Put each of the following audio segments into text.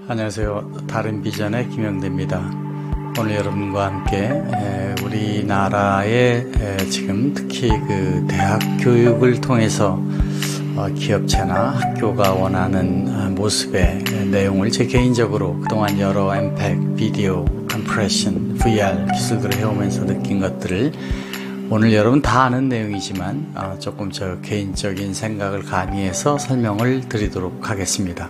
안녕하세요. 다른 비전의 김영대입니다. 오늘 여러분과 함께 우리나라의 지금 특히 그 대학 교육을 통해서 기업체나 학교가 원하는 모습의 내용을 제 개인적으로 그동안 여러 엠팩, 비디오, 컴프레션, VR 기술들을 해오면서 느낀 것들을 오늘 여러분 다 아는 내용이지만 조금 저 개인적인 생각을 가미해서 설명을 드리도록 하겠습니다.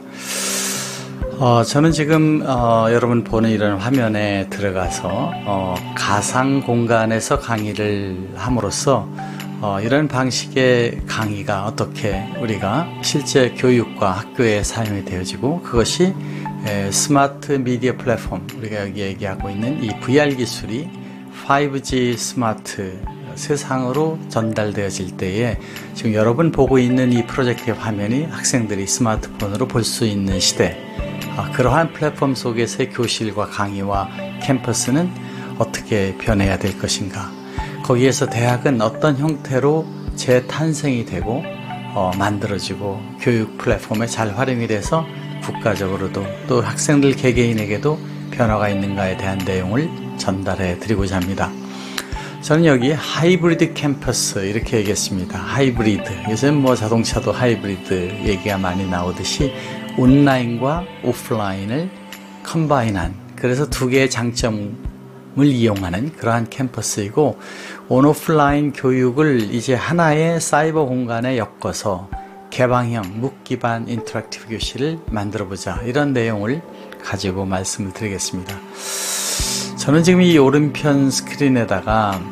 저는 지금 여러분 보는 이런 화면에 들어가서 가상 공간에서 강의를 함으로써 이런 방식의 강의가 어떻게 우리가 실제 교육과 학교에 사용이 되어지고 그것이 스마트 미디어 플랫폼, 우리가 여기 얘기하고 있는 이 VR 기술이 5G 스마트 세상으로 전달되어질 때에 지금 여러분 보고 있는 이 프로젝트의 화면이 학생들이 스마트폰으로 볼 수 있는 시대, 그러한 플랫폼 속에서의 교실과 강의와 캠퍼스는 어떻게 변해야 될 것인가, 거기에서 대학은 어떤 형태로 재탄생이 되고 만들어지고 교육 플랫폼에 잘 활용이 돼서 국가적으로도 또 학생들 개개인에게도 변화가 있는가에 대한 내용을 전달해 드리고자 합니다. 저는 여기 하이브리드 캠퍼스 이렇게 얘기했습니다. 하이브리드, 요즘 자동차도 하이브리드 얘기가 많이 나오듯이 온라인과 오프라인을 컴바인한, 그래서 두 개의 장점을 이용하는 그러한 캠퍼스이고, 온오프라인 교육을 이제 하나의 사이버 공간에 엮어서 개방형 묵 기반 인터랙티브 교실을 만들어보자, 이런 내용을 가지고 말씀을 드리겠습니다. 저는 지금 이 오른편 스크린에다가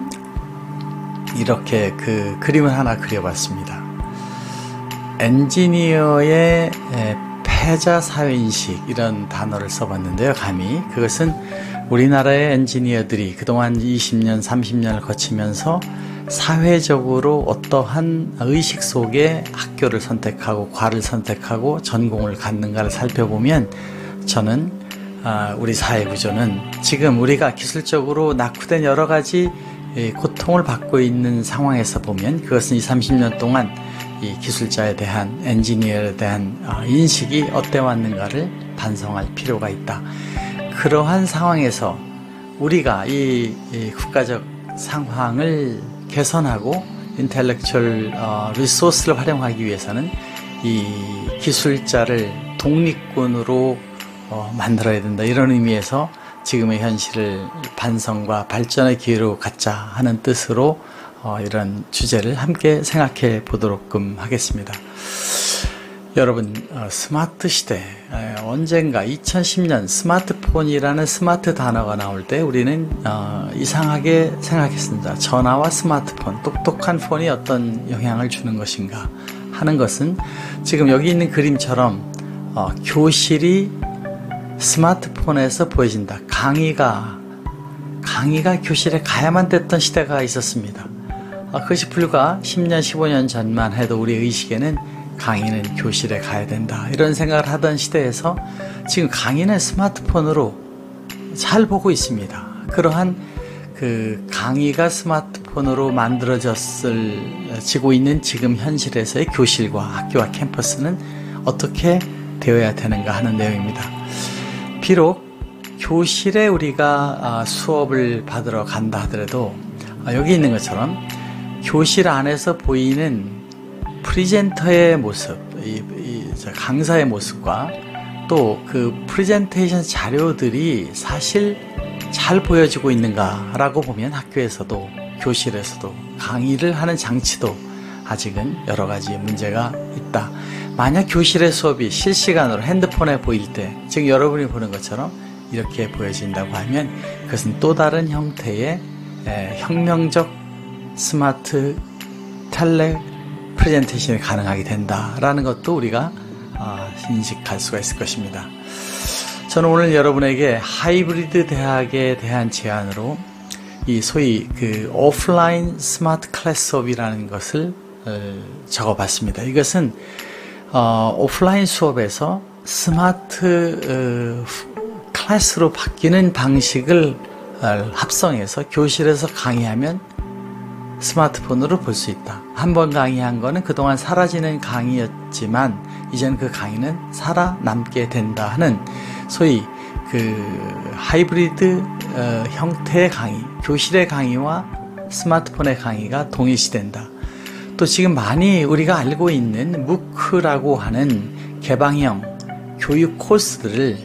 이렇게 그 그림을 하나 그려봤습니다. 엔지니어의 패자 사회인식, 이런 단어를 써봤는데요. 감히 그것은 우리나라의 엔지니어들이 그동안 20년, 30년을 거치면서 사회적으로 어떠한 의식 속에 학교를 선택하고 과를 선택하고 전공을 갖는가를 살펴보면, 저는 우리 사회 구조는 지금 우리가 기술적으로 낙후된 여러 가지 고통을 받고 있는 상황에서 보면, 그것은 20, 30년 동안 이 기술자에 대한, 엔지니어에 대한 인식이 어때왔는가를 반성할 필요가 있다. 그러한 상황에서 우리가 이 국가적 상황을 개선하고 인텔렉츄얼 리소스를 활용하기 위해서는 이 기술자를 독립군으로 만들어야 된다, 이런 의미에서 지금의 현실을 반성과 발전의 기회로 갖자 하는 뜻으로 이런 주제를 함께 생각해 보도록 하겠습니다. 여러분, 스마트 시대, 언젠가 2010년 스마트폰이라는 스마트 단어가 나올 때 우리는 이상하게 생각했습니다. 전화와 스마트폰, 똑똑한 폰이 어떤 영향을 주는 것인가 하는 것은 지금 여기 있는 그림처럼 교실이 스마트폰에서 보여진다. 강의가 교실에 가야만 됐던 시대가 있었습니다. 그것이 불과 10년, 15년 전만 해도 우리 의식에는 강의는 교실에 가야 된다, 이런 생각을 하던 시대에서 지금 강의는 스마트폰으로 잘 보고 있습니다. 그러한 그 강의가 스마트폰으로 만들어지고 있는 지금 현실에서의 교실과 학교와 캠퍼스는 어떻게 되어야 되는가 하는 내용입니다. 비록 교실에 우리가 수업을 받으러 간다 하더라도 여기 있는 것처럼 교실 안에서 보이는 프리젠터의 모습, 강사의 모습과 또 그 프레젠테이션 자료들이 사실 잘 보여지고 있는가라고 보면 학교에서도 교실에서도 강의를 하는 장치도 아직은 여러 가지 문제가 있다. 만약 교실의 수업이 실시간으로 핸드폰에 보일 때, 지금 여러분이 보는 것처럼 이렇게 보여진다고 하면 그것은 또 다른 형태의 혁명적 스마트 텔레 프레젠테이션이 가능하게 된다라는 것도 우리가 인식할 수가 있을 것입니다. 저는 오늘 여러분에게 하이브리드 대학에 대한 제안으로 이 소위 그 오프라인 스마트 클래스 수업이라는 것을 적어봤습니다. 이것은 오프라인 수업에서 스마트 클래스로 바뀌는 방식을 합성해서 교실에서 강의하면 스마트폰으로 볼 수 있다. 한 번 강의한 거는 그동안 사라지는 강의였지만 이제는 그 강의는 살아남게 된다 하는 소위 그 하이브리드 형태의 강의, 교실의 강의와 스마트폰의 강의가 동일시된다. 또 지금 많이 우리가 알고 있는 무크라고 하는 개방형 교육 코스들을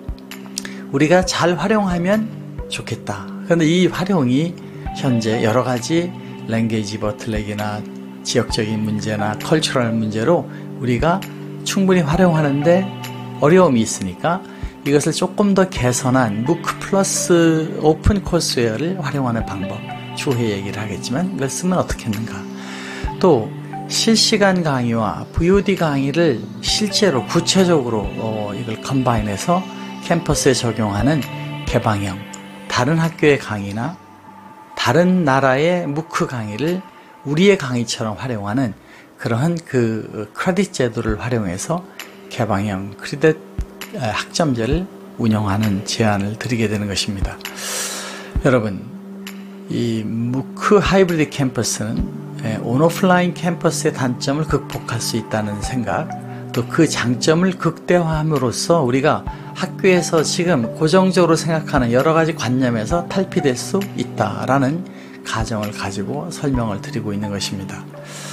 우리가 잘 활용하면 좋겠다. 그런데 이 활용이 현재 여러 가지 랭귀지 버틀렉이나 지역적인 문제나 컬처럴 문제로 우리가 충분히 활용하는데 어려움이 있으니까 이것을 조금 더 개선한 무크 플러스 오픈 코스웨어를 활용하는 방법 추후에 얘기를 하겠지만 이걸 쓰면 어떻게 했는가. 또 실시간 강의와 VOD 강의를 실제로 구체적으로 이걸 컴바인해서 캠퍼스에 적용하는 개방형 다른 학교의 강의나 다른 나라의 무크 강의를 우리의 강의처럼 활용하는 그러한 그 크레딧 제도를 활용해서 개방형 크레딧 학점제를 운영하는 제안을 드리게 되는 것입니다. 여러분, 이 무크 하이브리드 캠퍼스는 온오프라인 캠퍼스의 단점을 극복할 수 있다는 생각, 또 그 장점을 극대화함으로써 우리가 학교에서 지금 고정적으로 생각하는 여러 가지 관념에서 탈피될 수 있다라는 가정을 가지고 설명을 드리고 있는 것입니다.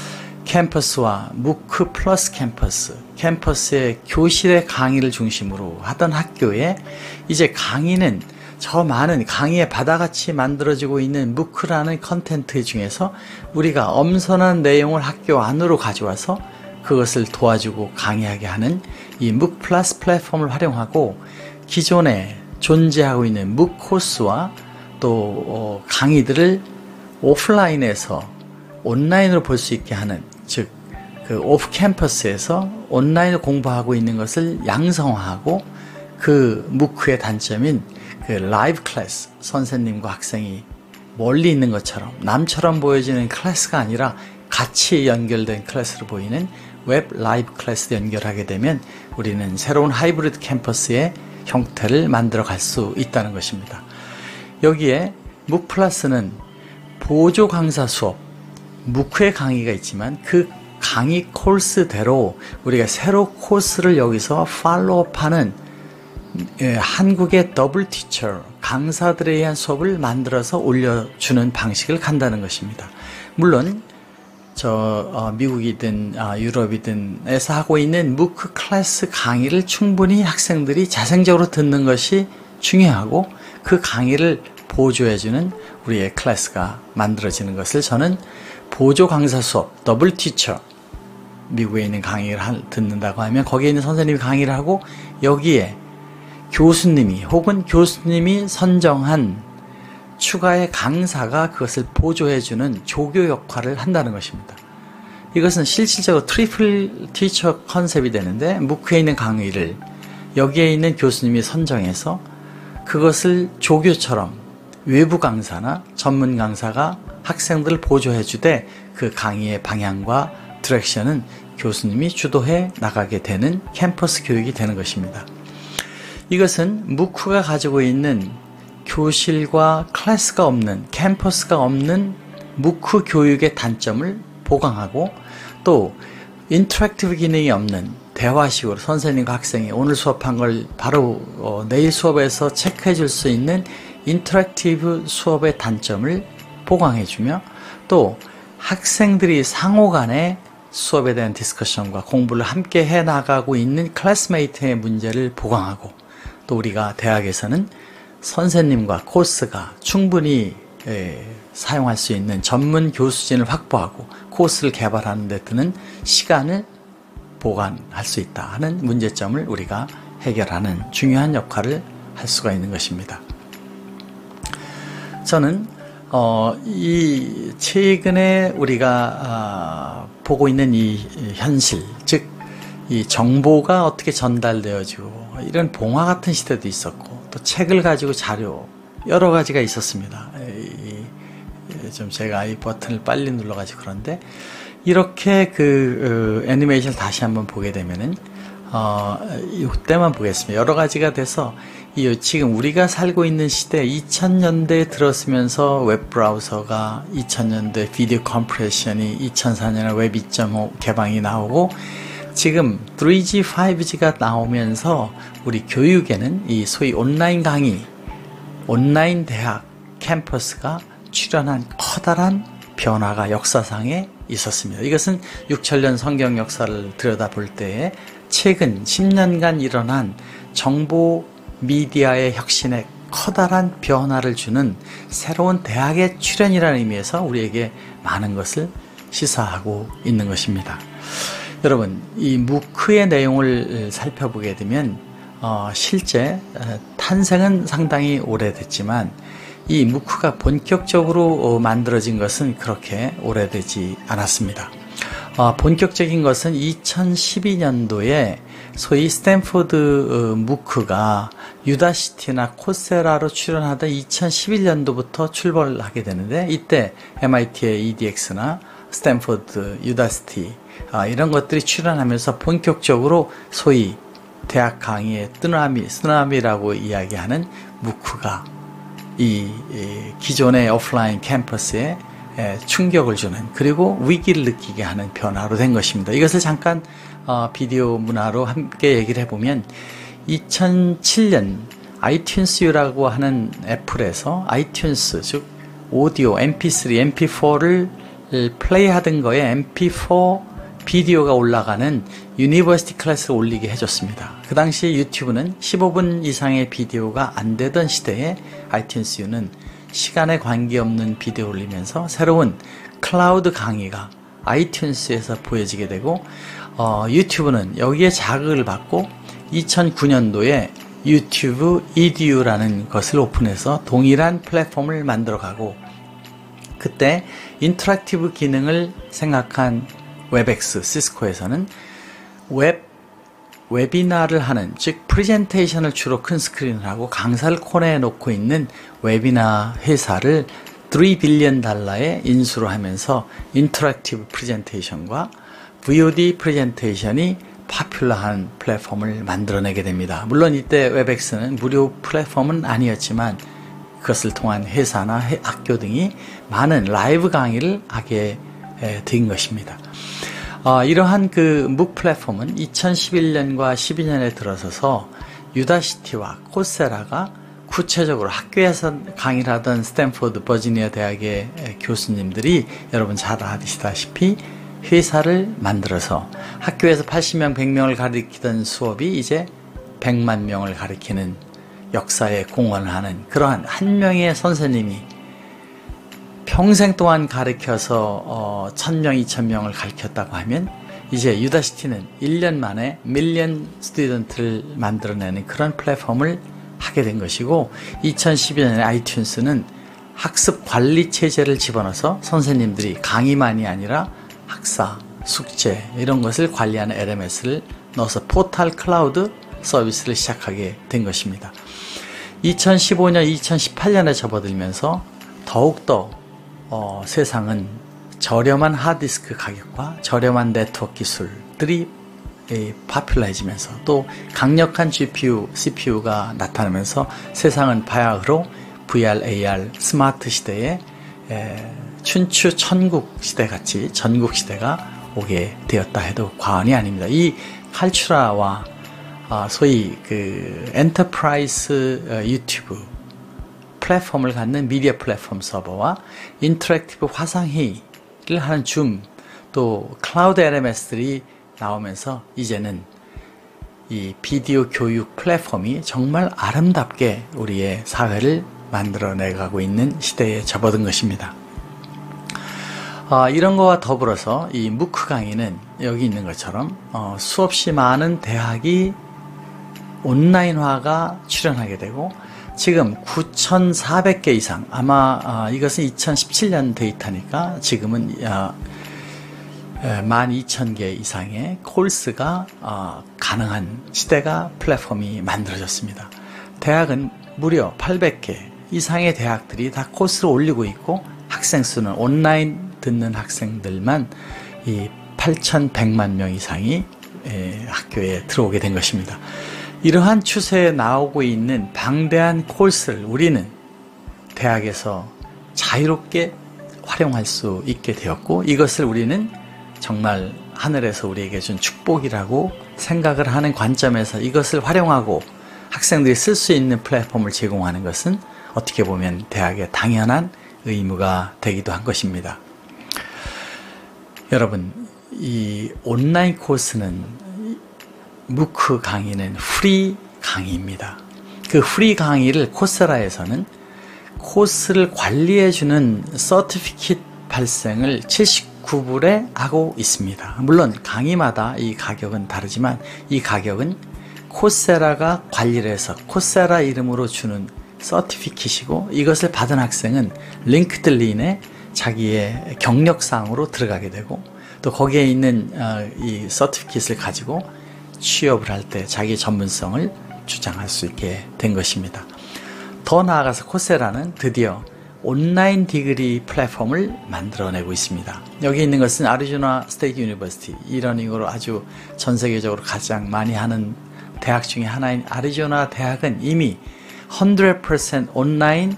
캠퍼스와 무크 플러스 캠퍼스, 캠퍼스의 교실의 강의를 중심으로 하던 학교에 이제 강의는 저 많은 강의의 바다같이 만들어지고 있는 무크라는 컨텐츠 중에서 우리가 엄선한 내용을 학교 안으로 가져와서 그것을 도와주고 강의하게 하는 이 무크 플러스 플랫폼을 활용하고 기존에 존재하고 있는 무크 코스와 또 강의들을 오프라인에서 온라인으로 볼 수 있게 하는, 즉 그 오프 캠퍼스에서 온라인으로 공부하고 있는 것을 양성화하고 그 무크의 단점인 그 라이브 클래스, 선생님과 학생이 멀리 있는 것처럼 남처럼 보여지는 클래스가 아니라 같이 연결된 클래스로 보이는 웹 라이브 클래스 연결하게 되면 우리는 새로운 하이브리드 캠퍼스의 형태를 만들어 갈 수 있다는 것입니다. 여기에 무크 플러스는 보조 강사 수업, 무크의 강의가 있지만 그 강의 코스대로 우리가 새로 코스를 여기서 팔로우업하는 한국의 더블 티처, 강사들에 의한 수업을 만들어서 올려주는 방식을 간다는 것입니다. 물론 미국이든 유럽이든에서 하고 있는 무크 클래스 강의를 충분히 학생들이 자생적으로 듣는 것이 중요하고 그 강의를 보조해주는 우리의 클래스가 만들어지는 것을 저는 보조 강사 수업, 더블 티처, 미국에 있는 강의를 듣는다고 하면 거기에 있는 선생님이 강의를 하고 여기에 교수님이 혹은 교수님이 선정한 추가의 강사가 그것을 보조해주는 조교 역할을 한다는 것입니다. 이것은 실질적으로 트리플 티처 컨셉이 되는데 무크에 있는 강의를 여기에 있는 교수님이 선정해서 그것을 조교처럼 외부 강사나 전문 강사가 학생들을 보조해주되 그 강의의 방향과 디렉션은 교수님이 주도해 나가게 되는 캠퍼스 교육이 되는 것입니다. 이것은 무크가 가지고 있는 교실과 클래스가 없는, 캠퍼스가 없는 무크 교육의 단점을 보강하고 또 인터랙티브 기능이 없는 대화식으로 선생님과 학생이 오늘 수업한 걸 바로 내일 수업에서 체크해 줄 수 있는 인터랙티브 수업의 단점을 보강해주며 또 학생들이 상호 간에 수업에 대한 디스커션과 공부를 함께 해나가고 있는 클래스메이트의 문제를 보강하고 또 우리가 대학에서는 선생님과 코스가 충분히 사용할 수 있는 전문 교수진을 확보하고 코스를 개발하는 데 드는 시간을 보관할 수 있다 하는 문제점을 우리가 해결하는 중요한 역할을 할 수가 있는 것입니다. 저는 이 최근에 우리가 보고 있는 이 현실, 즉 이 정보가 어떻게 전달되어지고 이런 봉화 같은 시대도 있었고 또 책을 가지고 자료 여러 가지가 있었습니다. 좀 제가 이 버튼을 빨리 눌러가지고 그런데 이렇게 그 애니메이션을 다시 한번 보게 되면은 이때만 보겠습니다. 여러 가지가 돼서 지금 우리가 살고 있는 시대 2000년대에 들었으면서 웹브라우저가 2000년대 비디오 컴프레션이 2004년에 웹 2.5 개방이 나오고 지금 3G, 5G가 나오면서 우리 교육에는 이 소위 온라인 강의, 온라인 대학 캠퍼스가 출현한 커다란 변화가 역사상에 있었습니다. 이것은 6000년 성경 역사를 들여다볼 때에 최근 10년간 일어난 정보 미디어의 혁신에 커다란 변화를 주는 새로운 대학의 출현이라는 의미에서 우리에게 많은 것을 시사하고 있는 것입니다. 여러분, 이 무크의 내용을 살펴보게 되면 실제 탄생은 상당히 오래됐지만 이 무크가 본격적으로 만들어진 것은 그렇게 오래되지 않았습니다. 본격적인 것은 2012년도에 소위 스탠포드 무크가 유다시티나 코세라로 출연하던 2011년도부터 출발하게 되는데 이때 MIT의 EDX나 스탠포드, 유다시티 이런 것들이 출연하면서 본격적으로 소위 대학 강의의 쓰나미라고 이야기하는 무크가 이 기존의 오프라인 캠퍼스에 충격을 주는 그리고 위기를 느끼게 하는 변화로 된 것입니다. 이것을 잠깐 비디오 문화로 함께 얘기를 해보면 2007년 아이튠스라고 하는 애플에서 아이튠스 즉 오디오 mp3, mp4를 플레이하던 거에 mp4 비디오가 올라가는 유니버시티 클래스를 올리게 해줬습니다. 그 당시 유튜브는 15분 이상의 비디오가 안 되던 시대에 아이튠스는 시간에 관계없는 비디오 올리면서 새로운 클라우드 강의가 아이튠스에서 보여지게 되고 유튜브는 여기에 자극을 받고 2009년도에 유튜브 EDU라는 것을 오픈해서 동일한 플랫폼을 만들어가고 그때 인터랙티브 기능을 생각한 웹엑스, 시스코에서는 웨비나를 하는 즉 프레젠테이션을 주로 큰 스크린을 하고 강사를 코너에 놓고 있는 웨비나 회사를 $3 빌리언에 인수를 하면서 인터랙티브 프레젠테이션과 VOD 프레젠테이션이 파퓰러한 플랫폼을 만들어내게 됩니다. 물론 이때 웹엑스는 무료 플랫폼은 아니었지만 그것을 통한 회사나 학교 등이 많은 라이브 강의를 하게 된 것입니다. 이러한 그 MOOC 플랫폼은 2011년과 12년에 들어서서 유다시티와 코세라가 구체적으로 학교에서 강의를 하던 스탠포드 버지니아 대학의 교수님들이 여러분 잘 아시다시피 회사를 만들어서 학교에서 80명, 100명을 가리키던 수업이 이제 100만 명을 가리키는 역사에 공헌을 하는 그러한 한 명의 선생님이 평생 동안 가르쳐서 1000명, 2000명을 가르쳤다고 하면 이제 유다시티는 1년 만에 밀리언 스튜던트를 만들어내는 그런 플랫폼을 하게 된 것이고 2012년에 아이튠스는 학습 관리 체제를 집어넣어서 선생님들이 강의만이 아니라 학사, 숙제 이런 것을 관리하는 LMS를 넣어서 포탈 클라우드 서비스를 시작하게 된 것입니다. 2015년, 2018년에 접어들면서 더욱더 세상은 저렴한 하드디스크 가격과 저렴한 네트워크 기술들이 파퓰러해지면서 또 강력한 GPU, CPU가 나타나면서 세상은 바야흐로 VR, AR, 스마트 시대에 춘추 천국 시대 같이 전국 시대가 오게 되었다 해도 과언이 아닙니다. 이 칼추라와 소위 그 엔터프라이즈 유튜브 플랫폼을 갖는 미디어 플랫폼 서버와 인터랙티브 화상회의를 하는 줌 또 클라우드 LMS들이 나오면서 이제는 이 비디오 교육 플랫폼이 정말 아름답게 우리의 사회를 만들어내가고 있는 시대에 접어든 것입니다. 이런 거와 더불어서 이 무크 강의는 여기 있는 것처럼 수없이 많은 대학이 온라인화가 출현하게 되고 지금 9,400개 이상 아마 이것은 2017년 데이터니까 지금은 12,000개 이상의 코र्스가 가능한 시대가 플랫폼이 만들어졌습니다. 대학은 무려 800개 이상의 대학들이 다 코스를 올리고 있고 학생 수는 온라인 듣는 학생들만 이 8,100만 명 이상이 학교에 들어오게 된 것입니다. 이러한 추세에 나오고 있는 방대한 코र्스를 우리는 대학에서 자유롭게 활용할 수 있게 되었고, 이것을 우리는 정말 하늘에서 우리에게 준 축복이라고 생각을 하는 관점에서 이것을 활용하고 학생들이 쓸 수 있는 플랫폼을 제공하는 것은 어떻게 보면 대학의 당연한 의무가 되기도 한 것입니다. 여러분, 이 온라인 코र्스는 무크 강의는 프리 강의입니다. 그 프리 강의를 코세라에서는 코스를 관리해주는 서티피킷 발생을 79불에 하고 있습니다. 물론 강의마다 이 가격은 다르지만 이 가격은 코세라가 관리를 해서 코세라 이름으로 주는 서티피킷이고, 이것을 받은 학생은 링크드인에 자기의 경력사항으로 들어가게 되고, 또 거기에 있는 이 서티피킷을 가지고 취업을 할 때 자기 전문성을 주장할 수 있게 된 것입니다. 더 나아가서 코세라는 드디어 온라인 디그리 플랫폼을 만들어내고 있습니다. 여기 있는 것은 아리조나 스테이트 유니버시티, 이러닝으로 아주 전 세계적으로 가장 많이 하는 대학 중에 하나인 아리조나 대학은 이미 100% 온라인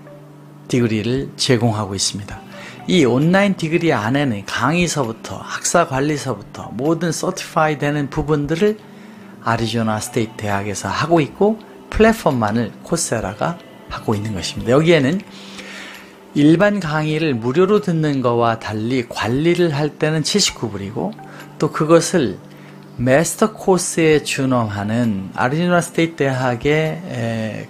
디그리를 제공하고 있습니다. 이 온라인 디그리 안에는 강의서부터 학사 관리서부터 모든 서티파이 되는 부분들을 아리조나 스테이트 대학에서 하고 있고, 플랫폼만을 코세라가 하고 있는 것입니다. 여기에는 일반 강의를 무료로 듣는 것과 달리 관리를 할 때는 79불이고, 또 그것을 마스터 코스에 준엄하는 아리조나 스테이트 대학의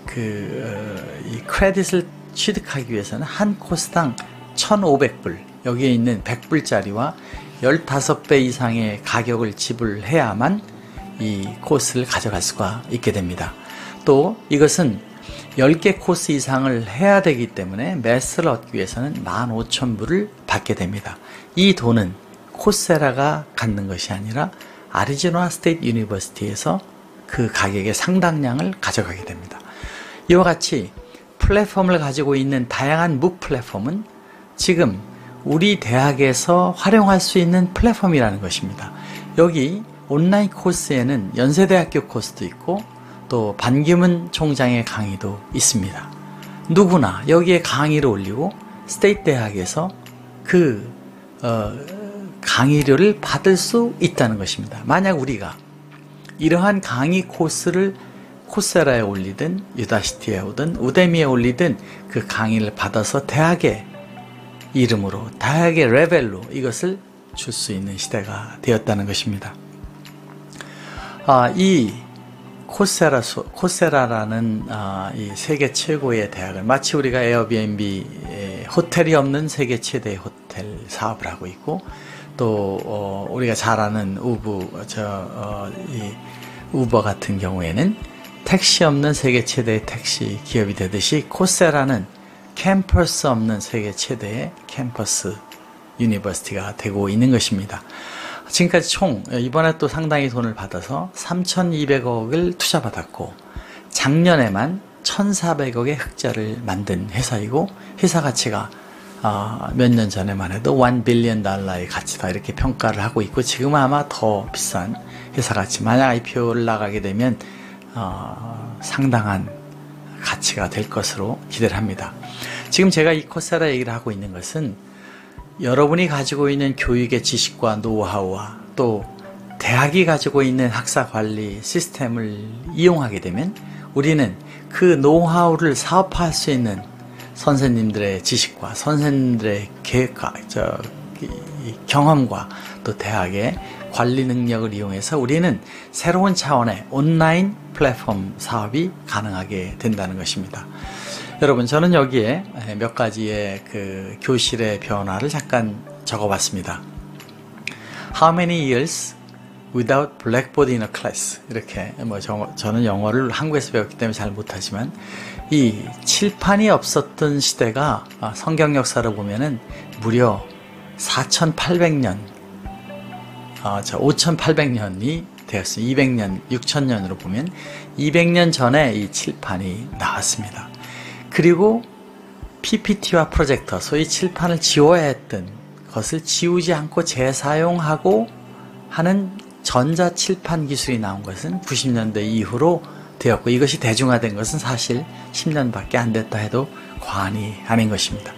이 크레딧을 취득하기 위해서는 한 코스당 1,500불, 여기에 있는 100불짜리와 15배 이상의 가격을 지불해야만 이 코스를 가져갈 수가 있게 됩니다. 또 이것은 10개 코스 이상을 해야 되기 때문에 마스터를 얻기 위해서는 15,000불을 받게 됩니다. 이 돈은 코세라가 갖는 것이 아니라 아리조나 스테이트 유니버시티에서 그 가격의 상당량을 가져가게 됩니다. 이와 같이 플랫폼을 가지고 있는 다양한 묵 플랫폼은 지금 우리 대학에서 활용할 수 있는 플랫폼이라는 것입니다. 여기 온라인 코스에는 연세대학교 코스도 있고, 또 반기문 총장의 강의도 있습니다. 누구나 여기에 강의를 올리고 스테이트 대학에서 그 강의료를 받을 수 있다는 것입니다. 만약 우리가 이러한 강의 코스를 코세라에 올리든 유다시티에 오든 우데미에 올리든 그 강의를 받아서 대학의 이름으로, 대학의 레벨로 이것을 줄 수 있는 시대가 되었다는 것입니다. 이 코세라라는 이 세계 최고의 대학을, 마치 우리가 에어비앤비 호텔이 없는 세계 최대의 호텔 사업을 하고 있고, 또 우리가 잘 아는 우버 같은 경우에는 택시 없는 세계 최대의 택시 기업이 되듯이, 코세라는 캠퍼스 없는 세계 최대의 캠퍼스 유니버시티가 되고 있는 것입니다. 지금까지 총 이번에 또 상당히 돈을 받아서 3,200억을 투자받았고, 작년에만 1,400억의 흑자를 만든 회사이고, 회사 가치가 몇 년 전에만 해도 $1 빌리언 가치다 이렇게 평가를 하고 있고, 지금은 아마 더 비싼 회사 가치, 만약 IPO를 나가게 되면 상당한 가치가 될 것으로 기대를 합니다. 지금 제가 이 코세라 얘기를 하고 있는 것은 여러분이 가지고 있는 교육의 지식과 노하우와 또 대학이 가지고 있는 학사 관리 시스템을 이용하게 되면 우리는 그 노하우를 사업화할 수 있는 선생님들의 지식과 선생님들의 계획과 경험과 또 대학의 관리 능력을 이용해서 우리는 새로운 차원의 온라인 플랫폼 사업이 가능하게 된다는 것입니다. 여러분, 저는 여기에 몇 가지의 그 교실의 변화를 잠깐 적어봤습니다. How many years without blackboard in a class? 이렇게 저는 영어를 한국에서 배웠기 때문에 잘 못하지만, 이 칠판이 없었던 시대가 성경 역사를 보면은 무려 4,800년, 5,800년이 되었습니다. 200년, 6,000년으로 보면 200년 전에 이 칠판이 나왔습니다. 그리고 PPT와 프로젝터, 소위 칠판을 지워야 했던 것을 지우지 않고 재사용하고 하는 전자칠판 기술이 나온 것은 90년대 이후로 되었고, 이것이 대중화된 것은 사실 10년밖에 안 됐다 해도 과언이 아닌 것입니다.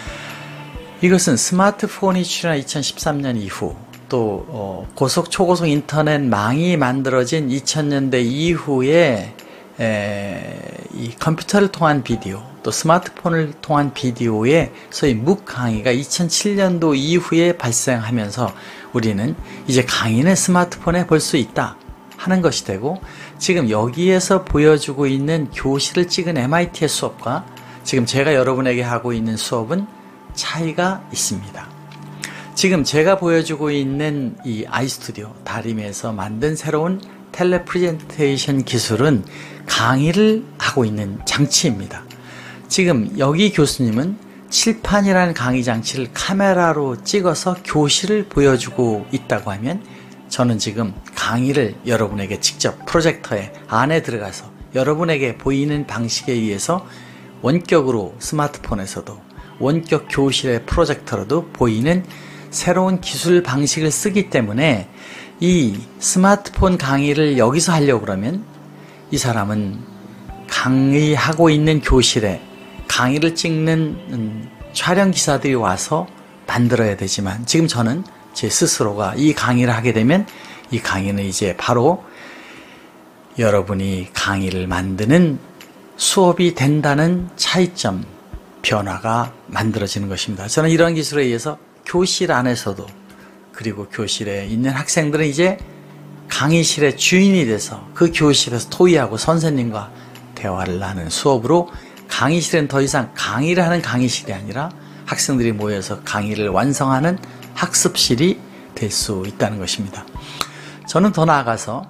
이것은 스마트폰이 출현한 2013년 이후, 또 고속 초고속 인터넷망이 만들어진 2000년대 이후에 이 컴퓨터를 통한 비디오, 또 스마트폰을 통한 비디오의 소위 묵 강의가 2007년도 이후에 발생하면서 우리는 이제 강의는 스마트폰에 볼 수 있다 하는 것이 되고, 지금 여기에서 보여주고 있는 교실을 찍은 MIT의 수업과 지금 제가 여러분에게 하고 있는 수업은 차이가 있습니다. 지금 제가 보여주고 있는 이 아이스튜디오 다림에서 만든 새로운 텔레프레젠테이션 기술은 강의를 하고 있는 장치입니다. 지금 여기 교수님은 칠판이라는 강의 장치를 카메라로 찍어서 교실을 보여주고 있다고 하면, 저는 지금 강의를 여러분에게 직접 프로젝터에 안에 들어가서 여러분에게 보이는 방식에 의해서 원격으로 스마트폰에서도 원격 교실의 프로젝터로도 보이는 새로운 기술 방식을 쓰기 때문에, 이 스마트폰 강의를 여기서 하려고 그러면 이 사람은 강의하고 있는 교실에 강의를 찍는 촬영 기사들이 와서 만들어야 되지만, 지금 저는 제 스스로가 이 강의를 하게 되면 이 강의는 이제 바로 여러분이 강의를 만드는 수업이 된다는 차이점, 변화가 만들어지는 것입니다. 저는 이런 기술에 의해서 교실 안에서도, 그리고 교실에 있는 학생들은 이제 강의실의 주인이 돼서 그 교실에서 토의하고 선생님과 대화를 나누는 수업으로, 강의실은 더 이상 강의를 하는 강의실이 아니라 학생들이 모여서 강의를 완성하는 학습실이 될 수 있다는 것입니다. 저는 더 나아가서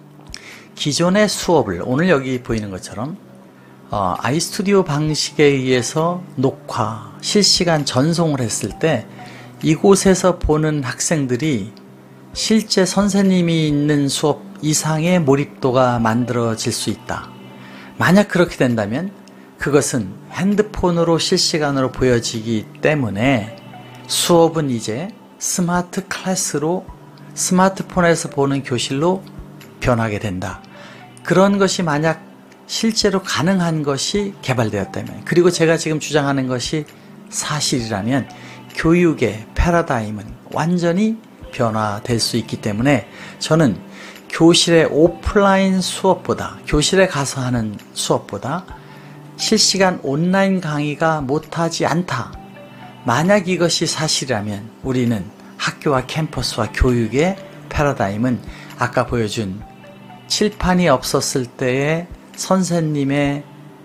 기존의 수업을 오늘 여기 보이는 것처럼 아이스튜디오 방식에 의해서 녹화, 실시간 전송을 했을 때 이곳에서 보는 학생들이 실제 선생님이 있는 수업 이상의 몰입도가 만들어질 수 있다. 만약 그렇게 된다면 그것은 핸드폰으로 실시간으로 보여지기 때문에 수업은 이제 스마트 클래스로, 스마트폰에서 보는 교실로 변하게 된다. 그런 것이 만약 실제로 가능한 것이 개발되었다면, 그리고 제가 지금 주장하는 것이 사실이라면 교육의 패러다임은 완전히 변화될 수 있기 때문에, 저는 교실의 오프라인 수업보다, 교실에 가서 하는 수업보다 실시간 온라인 강의가 못하지 않다. 만약 이것이 사실이라면 우리는 학교와 캠퍼스와 교육의 패러다임은 아까 보여준 칠판이 없었을 때의 선생님의,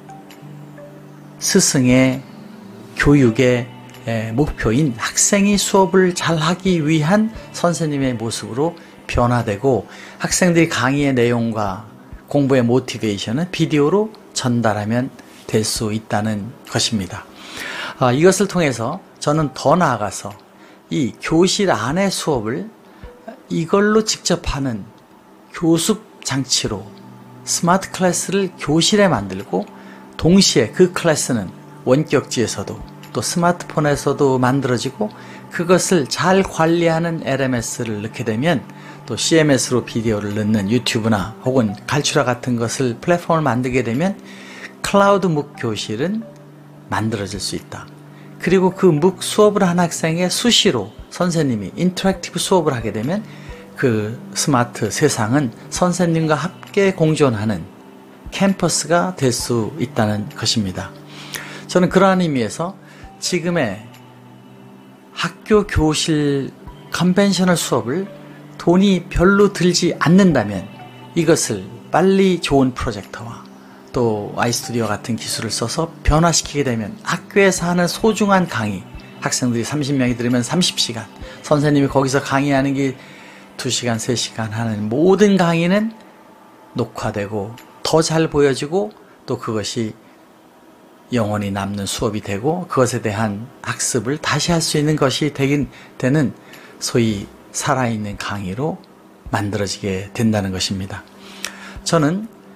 스승의 교육의 목표인 학생이 수업을 잘하기 위한 선생님의 모습으로 변화되고, 학생들이 강의의 내용과 공부의 모티베이션은 비디오로 전달하면 될 수 있다는 것입니다. 이것을 통해서 저는 더 나아가서 이 교실 안의 수업을 이걸로 직접 하는 교습 장치로 스마트 클래스를 교실에 만들고, 동시에 그 클래스는 원격지에서도 또 스마트폰에서도 만들어지고, 그것을 잘 관리하는 LMS를 넣게 되면, 또 CMS로 비디오를 넣는 유튜브나 혹은 갈추라 같은 것을 플랫폼을 만들게 되면 클라우드 묵 교실은 만들어질 수 있다. 그리고 그 묵 수업을 한 학생의 수시로 선생님이 인터랙티브 수업을 하게 되면 그 스마트 세상은 선생님과 함께 공존하는 캠퍼스가 될 수 있다는 것입니다. 저는 그러한 의미에서 지금의 학교 교실 컨벤셔널 수업을 돈이 별로 들지 않는다면 이것을 빨리 좋은 프로젝터와 또 아이스튜디오 같은 기술을 써서 변화시키게 되면 학교에서 하는 소중한 강의, 학생들이 30명이 들으면 30시간, 선생님이 거기서 강의하는 게 2시간, 3시간 하는 모든 강의는 녹화되고 더 잘 보여지고, 또 그것이 영원히 남는 수업이 되고 그것에 대한 학습을 다시 할 수 있는 것이 되는 소위 살아있는 강의로 만들어지게 된다는 것입니다. 저는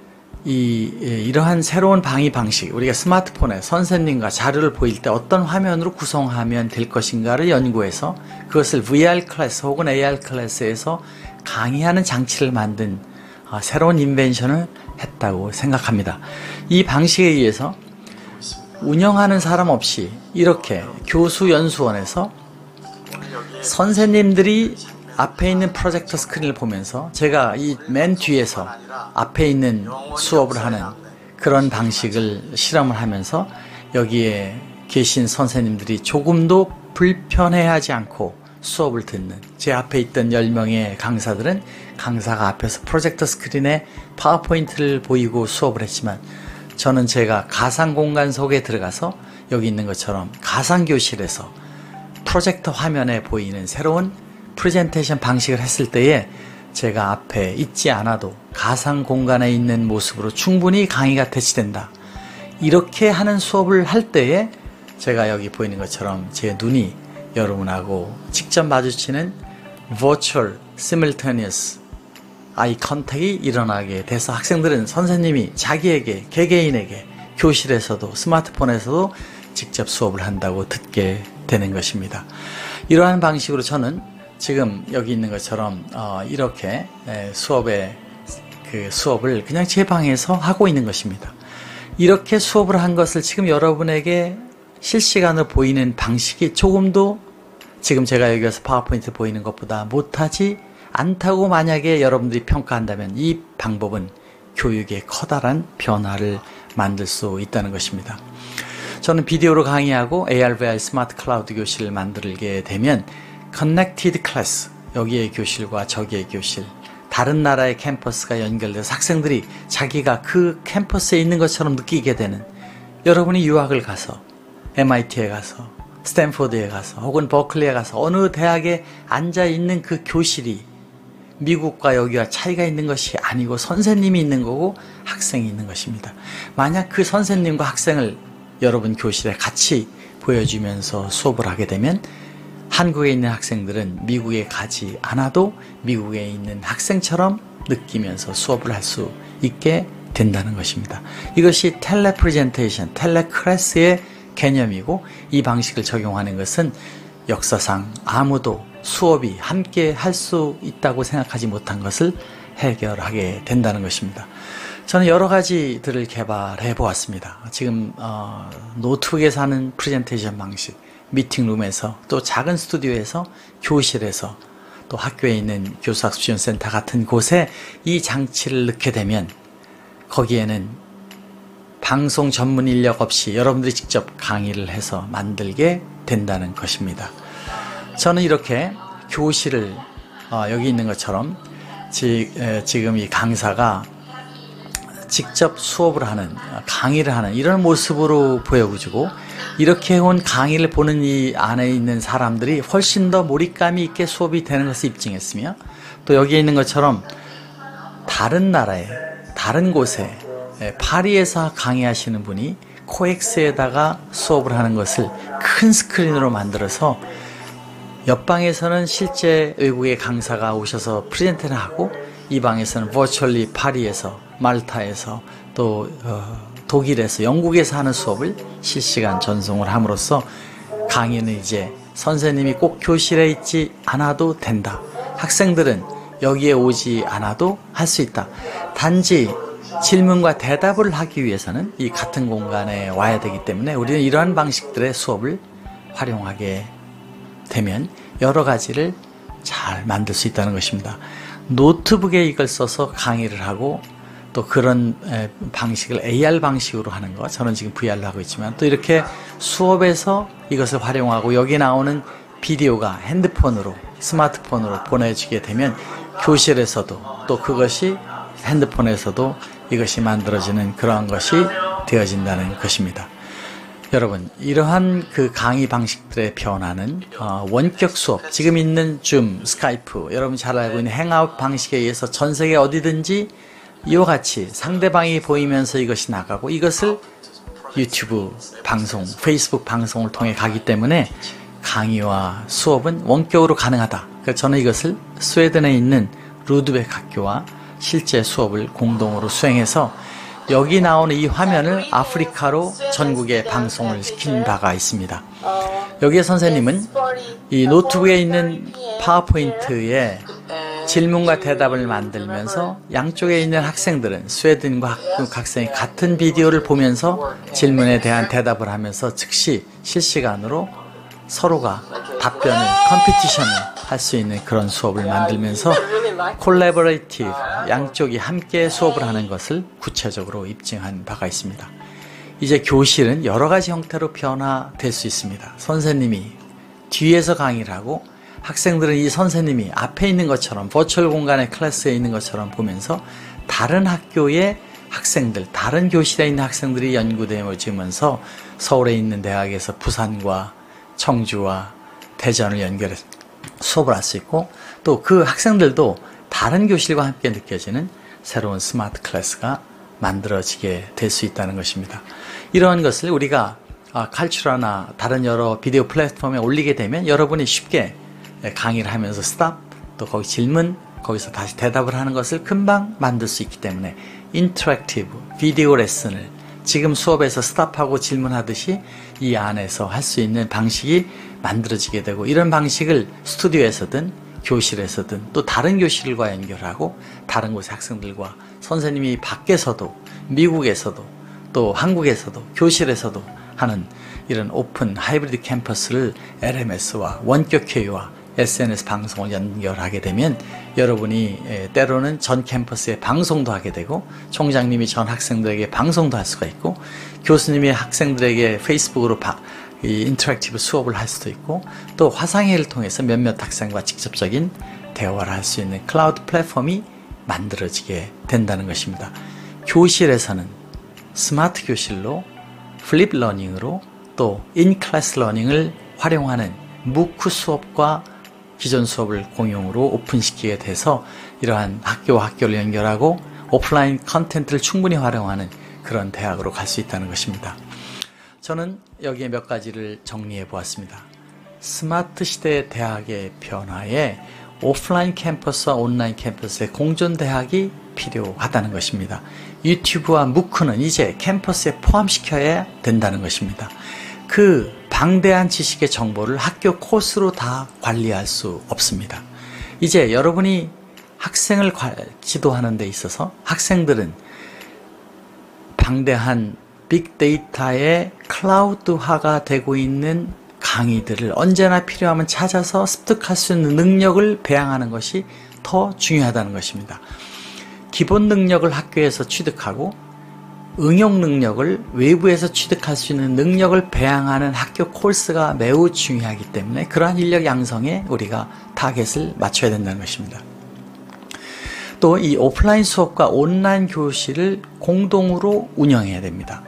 이러한 새로운 강의 방식, 우리가 스마트폰에 선생님과 자료를 보일 때 어떤 화면으로 구성하면 될 것인가를 연구해서 그것을 VR 클래스 혹은 AR 클래스에서 강의하는 장치를 만든 새로운 인벤션을 했다고 생각합니다. 이 방식에 의해서 운영하는 사람 없이 이렇게 교수 연수원에서 선생님들이 앞에 있는 프로젝터 스크린을 보면서 제가 이 맨 뒤에서 앞에 있는 수업을 하는 그런 방식을 실험을 하면서 여기에 계신 선생님들이 조금도 불편해하지 않고 수업을 듣는, 제 앞에 있던 10명의 강사들은 강사가 앞에서 프로젝터 스크린에 파워포인트를 보이고 수업을 했지만 저는 제가 가상 공간 속에 들어가서 여기 있는 것처럼 가상 교실에서 프로젝터 화면에 보이는 새로운 프레젠테이션 방식을 했을 때에 제가 앞에 있지 않아도 가상 공간에 있는 모습으로 충분히 강의가 대치된다. 이렇게 하는 수업을 할 때에 제가 여기 보이는 것처럼 제 눈이 여러분하고 직접 마주치는 Virtual Simultaneous Eye Contact이 일어나게 돼서 학생들은 선생님이 자기에게, 개개인에게 교실에서도 스마트폰에서도 직접 수업을 한다고 듣게 되는 것입니다. 이러한 방식으로 저는 지금 여기 있는 것처럼 이렇게 수업을 그냥 제 방에서 하고 있는 것입니다. 이렇게 수업을 한 것을 지금 여러분에게 실시간으로 보이는 방식이 조금도 지금 제가 여기서 파워포인트 보이는 것보다 못하지 않다고 만약에 여러분들이 평가한다면 이 방법은 교육에 커다란 변화를 만들 수 있다는 것입니다. 저는 비디오로 강의하고 AR, VR 스마트 클라우드 교실을 만들게 되면 Connected Class, 여기의 교실과 저기의 교실, 다른 나라의 캠퍼스가 연결돼서 학생들이 자기가 그 캠퍼스에 있는 것처럼 느끼게 되는, 여러분이 유학을 가서 MIT에 가서 스탠포드에 가서 혹은 버클리에 가서 어느 대학에 앉아있는 그 교실이 미국과 여기와 차이가 있는 것이 아니고 선생님이 있는 거고 학생이 있는 것입니다. 만약 그 선생님과 학생을 여러분 교실에 같이 보여주면서 수업을 하게 되면 한국에 있는 학생들은 미국에 가지 않아도 미국에 있는 학생처럼 느끼면서 수업을 할 수 있게 된다는 것입니다. 이것이 텔레프레젠테이션, 텔레클래스의 개념이고 이 방식을 적용하는 것은 역사상 아무도 수업이 함께 할 수 있다고 생각하지 못한 것을 해결하게 된다는 것입니다. 저는 여러 가지들을 개발해 보았습니다. 지금 노트북에서 하는 프레젠테이션 방식, 미팅룸에서 또 작은 스튜디오에서 교실에서 또 학교에 있는 교수학습 지원센터 같은 곳에 이 장치를 넣게 되면 거기에는 방송 전문 인력 없이 여러분들이 직접 강의를 해서 만들게 된다는 것입니다. 저는 이렇게 교실을 여기 있는 것처럼 지금 이 강사가 직접 수업을 하는, 강의를 하는 이런 모습으로 보여주고 이렇게 해온 강의를 보는 이 안에 있는 사람들이 훨씬 더 몰입감이 있게 수업이 되는 것을 입증했으며 또 여기에 있는 것처럼 다른 나라에, 다른 곳에 파리에서 강의하시는 분이 코엑스에다가 수업을 하는 것을 큰 스크린으로 만들어서 옆방에서는 실제 외국의 강사가 오셔서 프레젠테를 하고 이 방에서는 버추얼리 파리에서, 말타에서 또 독일에서, 영국에서 하는 수업을 실시간 전송을 함으로써 강의는 이제 선생님이 꼭 교실에 있지 않아도 된다. 학생들은 여기에 오지 않아도 할 수 있다. 단지 질문과 대답을 하기 위해서는 이 같은 공간에 와야 되기 때문에 우리는 이러한 방식들의 수업을 활용하게 되면 여러 가지를 잘 만들 수 있다는 것입니다. 노트북에 이걸 써서 강의를 하고 또 그런 방식을 AR 방식으로 하는 것, 저는 지금 VR로 하고 있지만 또 이렇게 수업에서 이것을 활용하고 여기 나오는 비디오가 핸드폰으로, 스마트폰으로 보내주게 되면 교실에서도 또 그것이 핸드폰에서도 이것이 만들어지는 그러한 것이 되어진다는 것입니다. 여러분, 이러한 그 강의 방식들의 변화는 원격 수업, 지금 있는 줌, 스카이프, 여러분 잘 알고 있는 행아웃 방식에 의해서 전 세계 어디든지 이와 같이 상대방이 보이면서 이것이 나가고 이것을 유튜브 방송, 페이스북 방송을 통해 가기 때문에 강의와 수업은 원격으로 가능하다. 그래서 저는 이것을 스웨덴에 있는 루드벡 학교와 실제 수업을 공동으로 수행해서 여기 나오는 이 화면을 아프리카로 전국에 방송을 시킨 바가 있습니다. 여기에 선생님은 이 노트북에 있는 파워포인트에 질문과 대답을 만들면서 양쪽에 있는 학생들은 스웨덴과 한국 학생이 같은 비디오를 보면서 질문에 대한 대답을 하면서 즉시 실시간으로 서로가 답변을 컴피티션을 할 수 있는 그런 수업을 만들면서 콜라보레이티브 양쪽이 함께 수업을 하는 것을 구체적으로 입증한 바가 있습니다. 이제 교실은 여러 가지 형태로 변화될 수 있습니다. 선생님이 뒤에서 강의를 하고 학생들은 이 선생님이 앞에 있는 것처럼 버추얼 공간의 클래스에 있는 것처럼 보면서 다른 학교의 학생들, 다른 교실에 있는 학생들이 연구되어지면서 서울에 있는 대학에서 부산과 청주와 대전을 연결해서 수업을 할 수 있고 또 그 학생들도 다른 교실과 함께 느껴지는 새로운 스마트 클래스가 만들어지게 될 수 있다는 것입니다. 이러한 것을 우리가 칼츄라나 다른 여러 비디오 플랫폼에 올리게 되면 여러분이 쉽게 강의를 하면서 스탑, 또 거기 질문, 거기서 다시 대답을 하는 것을 금방 만들 수 있기 때문에 인터랙티브 비디오 레슨을 지금 수업에서 스탑하고 질문하듯이 이 안에서 할 수 있는 방식이 만들어지게 되고 이런 방식을 스튜디오에서든 교실에서든 또 다른 교실과 연결하고 다른 곳의 학생들과 선생님이 밖에서도 미국에서도 또 한국에서도 교실에서도 하는 이런 오픈 하이브리드 캠퍼스를 LMS와 원격회의와 SNS 방송을 연결하게 되면 여러분이 때로는 전 캠퍼스에 방송도 하게 되고 총장님이 전 학생들에게 방송도 할 수가 있고 교수님이 학생들에게 페이스북으로 이 인터랙티브 수업을 할 수도 있고 또 화상회의를 통해서 몇몇 학생과 직접적인 대화를 할 수 있는 클라우드 플랫폼이 만들어지게 된다는 것입니다. 교실에서는 스마트 교실로 플립 러닝으로 또 인클래스 러닝을 활용하는 무크 수업과 기존 수업을 공용으로 오픈시키게 돼서 이러한 학교와 학교를 연결하고 오프라인 컨텐츠를 충분히 활용하는 그런 대학으로 갈 수 있다는 것입니다. 저는 여기에 몇 가지를 정리해 보았습니다. 스마트 시대의 대학의 변화에 오프라인 캠퍼스와 온라인 캠퍼스의 공존대학이 필요하다는 것입니다. 유튜브와 무크는 이제 캠퍼스에 포함시켜야 된다는 것입니다. 그 방대한 지식의 정보를 학교 코스로 다 관리할 수 없습니다. 이제 여러분이 학생을 지도하는 데 있어서 학생들은 방대한 빅데이터의 클라우드화가 되고 있는 강의들을 언제나 필요하면 찾아서 습득할 수 있는 능력을 배양하는 것이 더 중요하다는 것입니다. 기본 능력을 학교에서 취득하고 응용 능력을 외부에서 취득할 수 있는 능력을 배양하는 학교 코스가 매우 중요하기 때문에 그러한 인력 양성에 우리가 타겟을 맞춰야 된다는 것입니다. 또 이 오프라인 수업과 온라인 교실을 공동으로 운영해야 됩니다.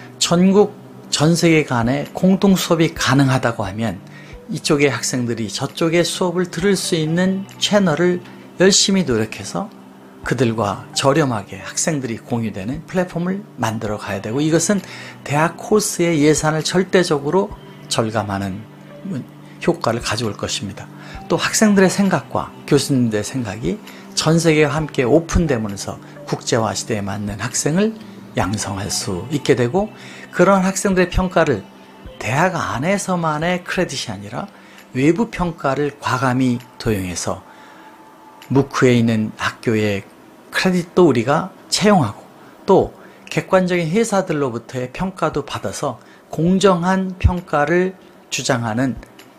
전 세계 간에 공동 수업이 가능하다고 하면 이쪽의 학생들이 저쪽의 수업을 들을 수 있는 채널을 열심히 노력해서 그들과 저렴하게 학생들이 공유되는 플랫폼을 만들어 가야 되고 이것은 대학 코스의 예산을 절대적으로 절감하는 효과를 가져올 것입니다. 또 학생들의 생각과 교수님들의 생각이 전 세계와 함께 오픈되면서 국제화 시대에 맞는 학생을 양성할 수 있게 되고 그런 학생들의 평가를 대학 안에서만의 크레딧이 아니라 외부 평가를 과감히 도용해서 무크에 있는 학교의 크레딧도 우리가 채용하고 또 객관적인 회사들로부터의 평가도 받아서 공정한 평가를 주장하는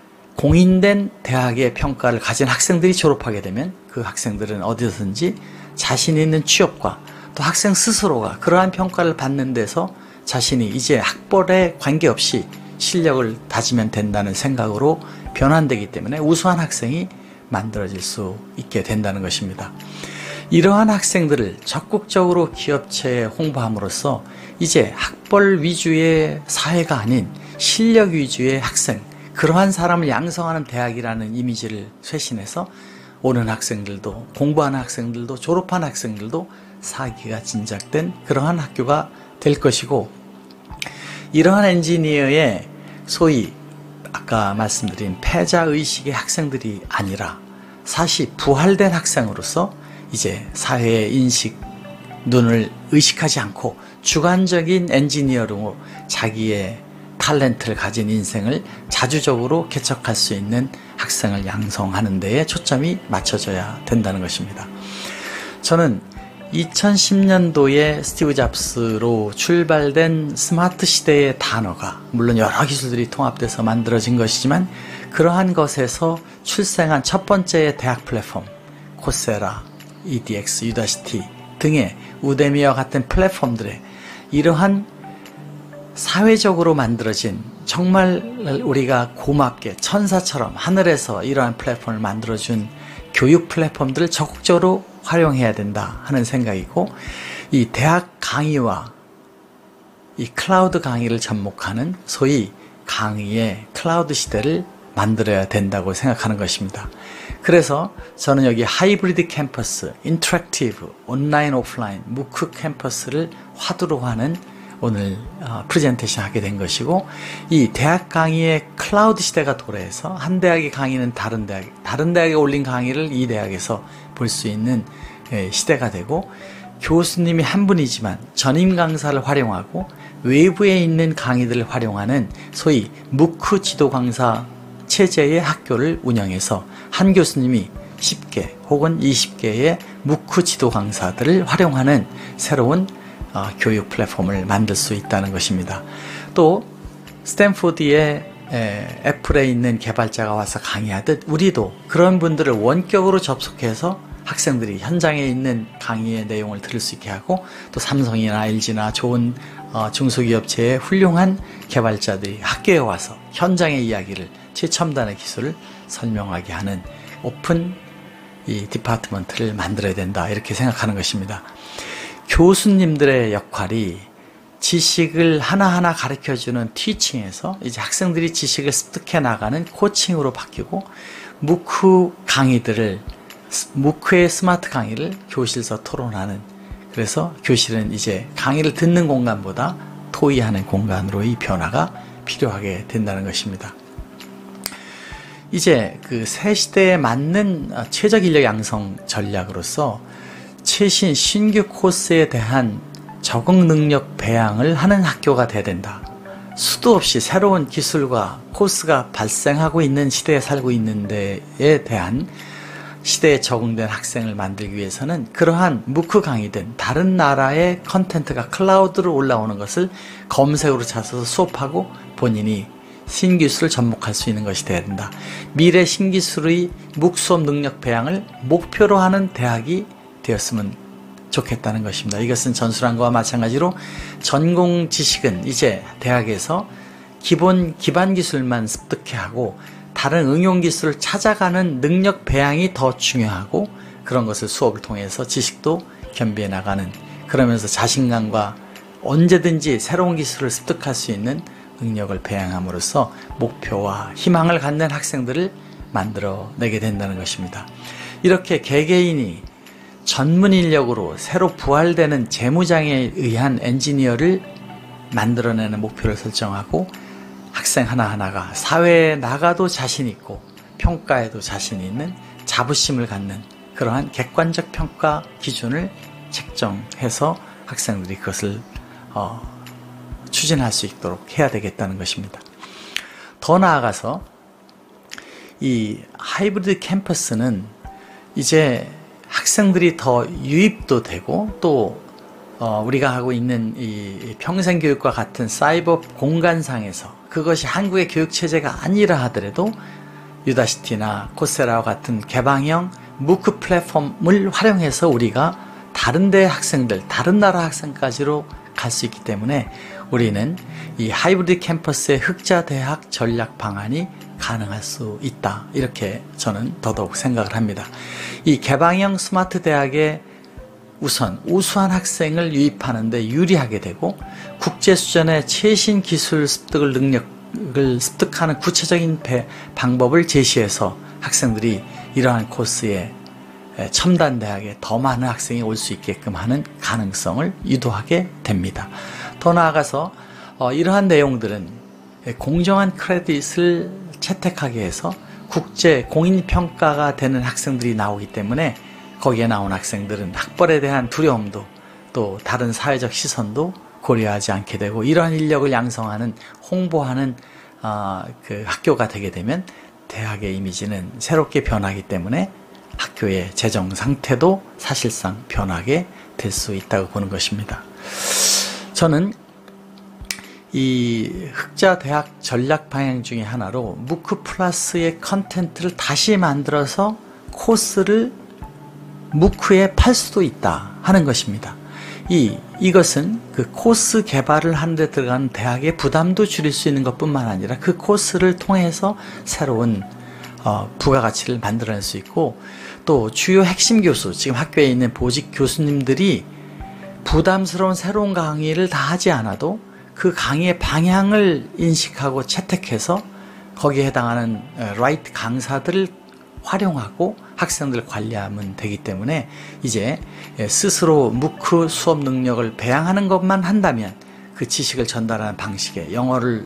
공인된 대학의 평가를 가진 학생들이 졸업하게 되면 그 학생들은 어디서든지 자신 있는 취업과 또 학생 스스로가 그러한 평가를 받는 데서 자신이 이제 학벌에 관계없이 실력을 다지면 된다는 생각으로 변환되기 때문에 우수한 학생이 만들어질 수 있게 된다는 것입니다. 이러한 학생들을 적극적으로 기업체에 홍보함으로써 이제 학벌 위주의 사회가 아닌 실력 위주의 학생, 그러한 사람을 양성하는 대학이라는 이미지를 쇄신해서 오는 학생들도 공부하는 학생들도 졸업한 학생들도 사기가 진작된 그러한 학교가 될 것이고 이러한 엔지니어의 소위 아까 말씀드린 패자의식의 학생들이 아니라 사실 부활된 학생으로서 이제 사회의 인식 눈을 의식하지 않고 주관적인 엔지니어로 자기의 탤런트를 가진 인생을 자주적으로 개척할 수 있는 학생을 양성하는 데에 초점이 맞춰져야 된다는 것입니다. 저는 2010년도에 스티브 잡스로 출발된 스마트 시대의 단어가 물론 여러 기술들이 통합돼서 만들어진 것이지만 그러한 것에서 출생한 첫 번째의 대학 플랫폼 코세라, EDX, 유다시티 등의 우데미와 같은 플랫폼들의 이러한 사회적으로 만들어진 정말 우리가 고맙게 천사처럼 하늘에서 이러한 플랫폼을 만들어준 교육 플랫폼들을 적극적으로 활용해야 된다 하는 생각이고 이 대학 강의와 이 클라우드 강의를 접목하는 소위 강의의 클라우드 시대를 만들어야 된다고 생각하는 것입니다. 그래서 저는 여기 하이브리드 캠퍼스, 인터랙티브, 온라인, 오프라인, 무크 캠퍼스를 화두로 하는 오늘 프레젠테이션 하게 된 것이고 이 대학 강의의 클라우드 시대가 도래해서 한 대학의 강의는 다른 대학에 올린 강의를 이 대학에서 볼 수 있는 시대가 되고 교수님이 한 분이지만 전임 강사를 활용하고 외부에 있는 강의들을 활용하는 소위 무크 지도 강사 체제의 학교를 운영해서 한 교수님이 10개 혹은 20개의 무크 지도 강사들을 활용하는 새로운 교육 플랫폼을 만들 수 있다는 것입니다. 또 스탠포드의 애플에 있는 개발자가 와서 강의하듯 우리도 그런 분들을 원격으로 접속해서 학생들이 현장에 있는 강의의 내용을 들을 수 있게 하고 또 삼성이나 LG나 좋은 중소기업체의 훌륭한 개발자들이 학교에 와서 현장의 이야기를 최첨단의 기술을 설명하게 하는 오픈 이 디파트먼트를 만들어야 된다 이렇게 생각하는 것입니다. 교수님들의 역할이 지식을 하나하나 가르쳐주는 티칭에서 이제 학생들이 지식을 습득해 나가는 코칭으로 바뀌고 무크의 스마트 강의를 교실에서 토론하는 그래서 교실은 이제 강의를 듣는 공간보다 토의하는 공간으로 이 변화가 필요하게 된다는 것입니다. 이제 그 새 시대에 맞는 최적 인력 양성 전략으로서 최신 신규 코스에 대한 적응 능력 배양을 하는 학교가 돼야 된다. 수도 없이 새로운 기술과 코스가 발생하고 있는 시대에 살고 있는 데에 대한 시대에 적응된 학생을 만들기 위해서는 그러한 무크 강의든 다른 나라의 컨텐츠가 클라우드로 올라오는 것을 검색으로 찾아서 수업하고 본인이 신기술을 접목할 수 있는 것이 되어야 된다. 미래 신기술의 묵수업 능력 배양을 목표로 하는 대학이 되었으면 좋겠다는 것입니다. 이것은 전술한 거와 마찬가지로 전공 지식은 이제 대학에서 기반 기술만 습득해 하고 다른 응용 기술을 찾아가는 능력 배양이 더 중요하고 그런 것을 수업을 통해서 지식도 겸비해 나가는 그러면서 자신감과 언제든지 새로운 기술을 습득할 수 있는 능력을 배양함으로써 목표와 희망을 갖는 학생들을 만들어내게 된다는 것입니다. 이렇게 개개인이 전문 인력으로 새로 부활되는 재무장에 의한 엔지니어를 만들어내는 목표를 설정하고 학생 하나하나가 사회에 나가도 자신 있고 평가에도 자신 있는 자부심을 갖는 그러한 객관적 평가 기준을 책정해서 학생들이 그것을 추진할 수 있도록 해야 되겠다는 것입니다. 더 나아가서 이 하이브리드 캠퍼스는 이제 학생들이 더 유입도 되고 또 우리가 하고 있는 이 평생교육과 같은 사이버 공간상에서 그것이 한국의 교육체제가 아니라 하더라도 유다시티나 코세라와 같은 개방형 무크 플랫폼을 활용해서 우리가 다른 데 학생들, 다른 나라 학생까지로 갈 수 있기 때문에 우리는 이 하이브리드 캠퍼스의 흑자대학 전략 방안이 가능할 수 있다. 이렇게 저는 더더욱 생각을 합니다. 이 개방형 스마트 대학에 우선 우수한 학생을 유입하는 데 유리하게 되고 국제 수준의 최신 기술 습득을 능력을 습득하는 구체적인 방법을 제시해서 학생들이 이러한 코스에 첨단 대학에 더 많은 학생이 올 수 있게끔 하는 가능성을 유도하게 됩니다. 더 나아가서 이러한 내용들은 공정한 크레딧을 채택하게 해서 국제 공인평가가 되는 학생들이 나오기 때문에 거기에 나온 학생들은 학벌에 대한 두려움도 또 다른 사회적 시선도 고려하지 않게 되고, 이러한 인력을 양성하는, 홍보하는 그 학교가 되게 되면 대학의 이미지는 새롭게 변하기 때문에 학교의 재정 상태도 사실상 변하게 될 수 있다고 보는 것입니다. 저는 이 흑자 대학 전략 방향 중에 하나로 무크 플러스의 컨텐츠를 다시 만들어서 코스를 무크에 팔 수도 있다 하는 것입니다. 이것은 그 코스 개발을 하는 데 들어가는 대학의 부담도 줄일 수 있는 것뿐만 아니라 그 코스를 통해서 새로운 부가가치를 만들어낼 수 있고, 또 주요 핵심 교수, 지금 학교에 있는 보직 교수님들이 부담스러운 새로운 강의를 다 하지 않아도 그 강의의 방향을 인식하고 채택해서 거기에 해당하는 라이트 강사들을 활용하고 학생들을 관리하면 되기 때문에 이제 스스로 무크 수업 능력을 배양하는 것만 한다면 그 지식을 전달하는 방식에 영어를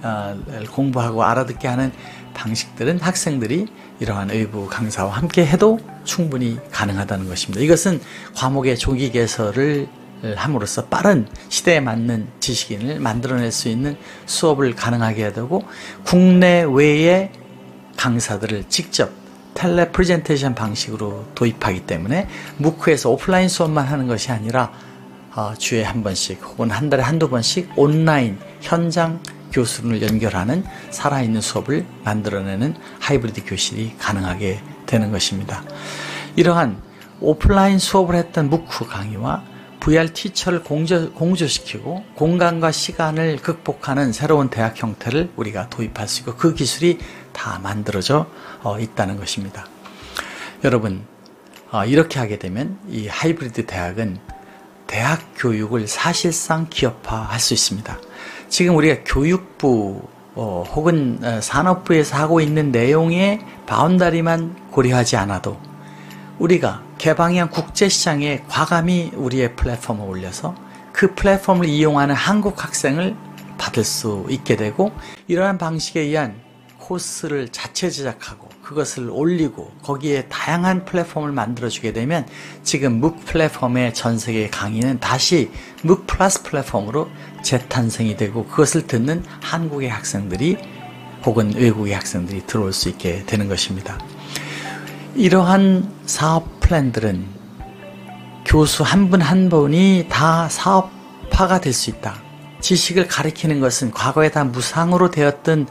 공부하고 알아듣게 하는 방식들은 학생들이 이러한 외부 강사와 함께 해도 충분히 가능하다는 것입니다. 이것은 과목의 조기 개설을 함으로써 빠른 시대에 맞는 지식인을 만들어낼 수 있는 수업을 가능하게 되고, 국내외의 강사들을 직접 텔레 프레젠테이션 방식으로 도입하기 때문에 무크에서 오프라인 수업만 하는 것이 아니라 주에 한 번씩 혹은 한 달에 한두 번씩 온라인 현장 교수를 연결하는 살아있는 수업을 만들어내는 하이브리드 교실이 가능하게 되는 것입니다. 이러한 오프라인 수업을 했던 무크 강의와 VR 티처를 공조시키고 공간과 시간을 극복하는 새로운 대학 형태를 우리가 도입할 수 있고, 그 기술이 다 만들어져 있다는 것입니다. 여러분, 이렇게 하게 되면 이 하이브리드 대학은 대학 교육을 사실상 기업화할 수 있습니다. 지금 우리가 교육부 혹은 산업부에서 하고 있는 내용의 바운다리만 고려하지 않아도 우리가 개방형 국제시장에 과감히 우리의 플랫폼을 올려서 그 플랫폼을 이용하는 한국 학생을 받을 수 있게 되고, 이러한 방식에 의한 코스를 자체 제작하고 그것을 올리고 거기에 다양한 플랫폼을 만들어주게 되면 지금 묵 플랫폼의 전 세계 강의는 다시 묵 플러스 플랫폼으로 재탄생이 되고, 그것을 듣는 한국의 학생들이 혹은 외국의 학생들이 들어올 수 있게 되는 것입니다. 이러한 사업 플랜들은 교수 한 분 한 분이 다 사업화가 될 수 있다. 지식을 가르치는 것은 과거에 다 무상으로 되었던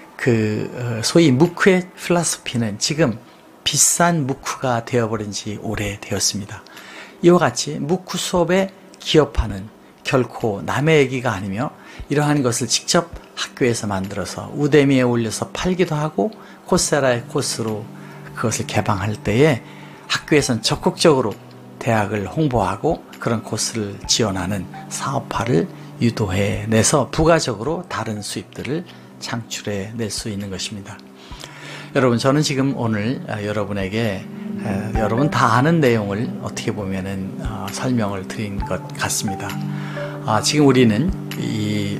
소위 무크의 필라소피는 지금 비싼 무크가 되어버린 지 오래되었습니다. 이와 같이 무크 수업에 기업화는 결코 남의 얘기가 아니며, 이러한 것을 직접 학교에서 만들어서 우데미에 올려서 팔기도 하고 코세라의 코스로 그것을 개방할 때에 학교에서는 적극적으로 대학을 홍보하고 그런 코스를 지원하는 사업화를 유도해내서 부가적으로 다른 수입들을 창출해낼 수 있는 것입니다. 여러분, 저는 지금 오늘 여러분에게 여러분 다 아는 내용을 어떻게 보면은 설명을 드린 것 같습니다. 지금 우리는 이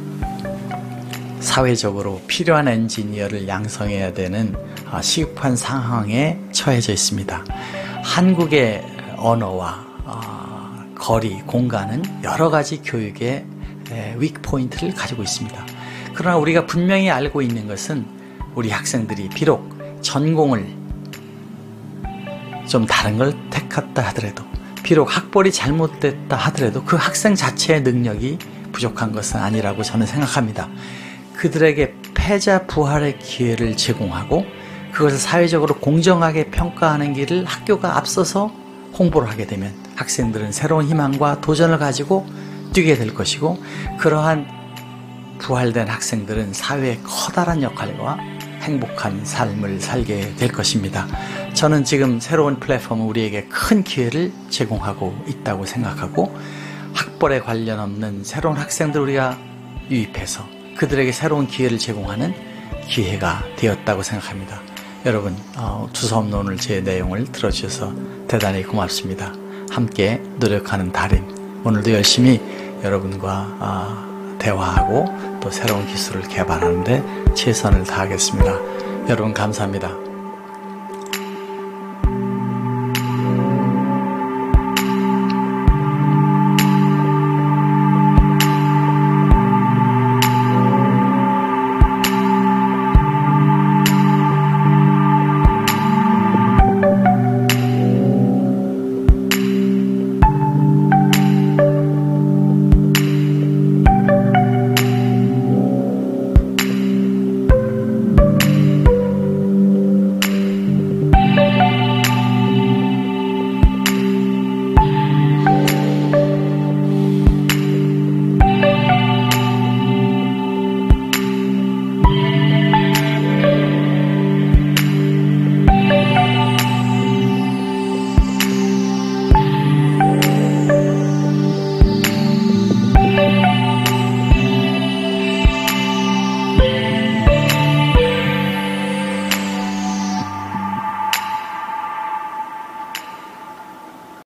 사회적으로 필요한 엔지니어를 양성해야 되는 시급한 상황에 처해져 있습니다. 한국의 언어와 거리, 공간은 여러 가지 교육의 위크 포인트를 가지고 있습니다. 그러나 우리가 분명히 알고 있는 것은 우리 학생들이 비록 전공을 좀 다른 걸 택했다 하더라도, 비록 학벌이 잘못됐다 하더라도 그 학생 자체의 능력이 부족한 것은 아니라고 저는 생각합니다. 그들에게 패자 부활의 기회를 제공하고 그것을 사회적으로 공정하게 평가하는 길을 학교가 앞서서 홍보를 하게 되면 학생들은 새로운 희망과 도전을 가지고 뛰게 될 것이고, 그러한 부활된 학생들은 사회의 커다란 역할과 행복한 삶을 살게 될 것입니다. 저는 지금 새로운 플랫폼은 우리에게 큰 기회를 제공하고 있다고 생각하고, 학벌에 관련 없는 새로운 학생들 우리가 유입해서 그들에게 새로운 기회를 제공하는 기회가 되었다고 생각합니다. 여러분, 두서없는 오늘 제 내용을 들어주셔서 대단히 고맙습니다. 함께 노력하는 달인, 오늘도 열심히 여러분과 대화하고 또 새로운 기술을 개발하는 데 최선을 다하겠습니다. 여러분 감사합니다.